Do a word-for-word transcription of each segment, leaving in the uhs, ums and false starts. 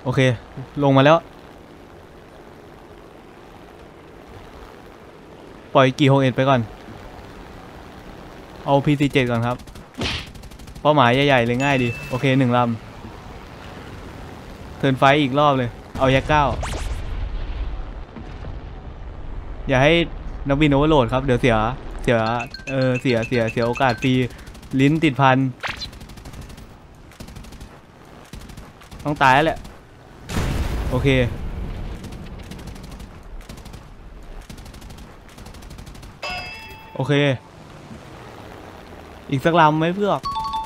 โอเคลงมาแล้วปล่อยกี่หกเอ็ดไปก่อนเอา พี ซี เจ็ด ก่อนครับเป้าหมายใหญ่ๆเลยง่ายดีโอเคหนึ่งลำเทิร์นไฟอีกรอบเลยเอายักษ์เก้าอย่าให้นักบินโอเวอร์โหลดครับเดี๋ยวเสียเสียเออเสียเสียเสียโอกาสฟรีลิ้นติดพันต้องตายแล้วแหละโอเคโอเคอีกสักลำไหมเพื่อน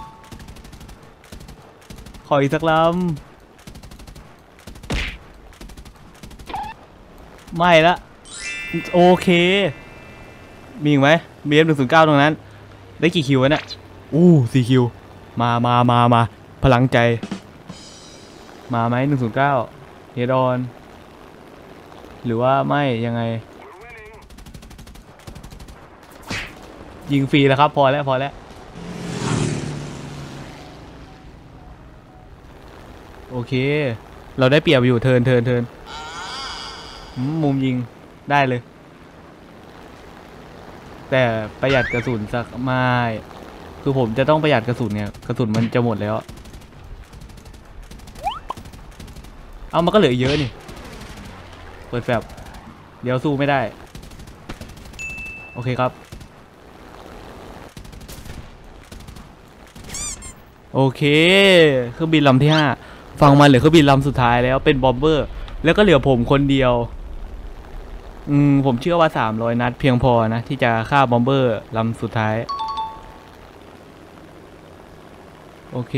ขออีกสักลำไม่ละโอเคมีอีกไหม บี เอฟ หนึ่งศูนย์เก้าตรงนั้นได้กี่คิววะเนี่ยอู้สี่คิวมามามามาพลังใจมาไหมหนึ่งศูนย์เก้าเฮดออนหรือว่าไม่ยังไงยิงฟรีแล้วครับพอแล้วพอแล้วโอเคเราได้เปรียบอยู่เทินเทินเทินมุมยิงได้เลยแต่ประหยัดกระสุนสักไม่คือผมจะต้องประหยัดกระสุนเนี่ยกระสุนมันจะหมดแล้วเอามันก็เหลือเยอะนี่เปิดแฟบเดี๋ยวสู้ไม่ได้โอเคครับโอเคเครื่องบินลำที่ห้าฟังมาเหลือเครื่องบินลำสุดท้ายแล้วเป็นบอมเบอร์แล้วก็เหลือผมคนเดียวอืมผมเชื่อว่าสามร้อยนัดเพียงพอนะที่จะฆ่าบอมเบอร์ลำสุดท้ายโอเค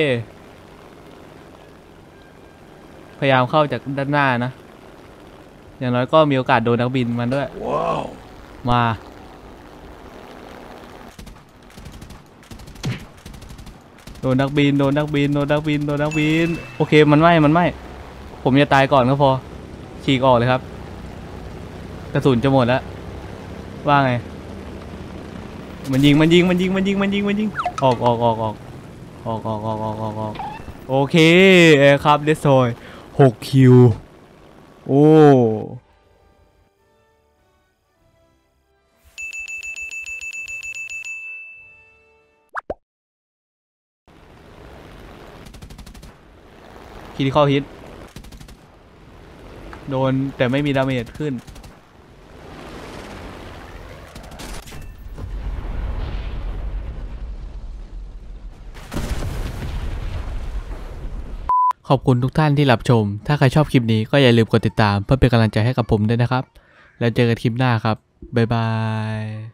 พยายามเข้าจากด้านหน้านะอย่างน้อยก็มีโอกาสโดนนักบินมันด้วย wow. มาโดนนักบินโดนนักบินโดนนักบินโดนนักบินโอเคมันไม่มันไม่ผมจะตายก่อนก็พอฉีกออกเลยครับกระสุนจะหมดแล้วว่าไงมันยิงมันยิงมันยิงมันยิงมันยิงมันยิงออกออกออกออกออกออกออกออกออกออกโอเคแอร์ครับเดสทรอยหกคิวโอ้คิดข้อฮิตโดนแต่ไม่มีดาเมจขึ้นขอบคุณทุกท่านที่รับชมถ้าใครชอบคลิปนี้ก็อย่าลืมกดติดตามเพื่อเป็นกำลังใจให้กับผมด้วยนะครับแล้วเจอกันคลิปหน้าครับบ๊ายบาย